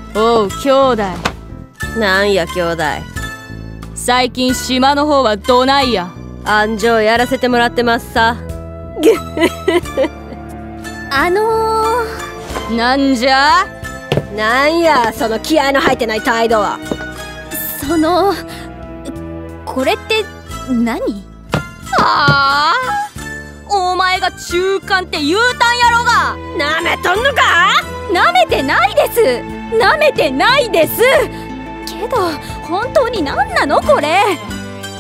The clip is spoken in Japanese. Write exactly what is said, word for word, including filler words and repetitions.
おう兄弟。 なんや兄弟。 最近島の方はどないや。 安城やらせてもらってますさ。 あのー、なんじゃ。 なんやその気合の入ってない態度は。 そのこれって何？ はあ、お前が中間って言うたんやろが。 なめとんのか？ なめてないです。なめてないですけど本当に何なのこれ。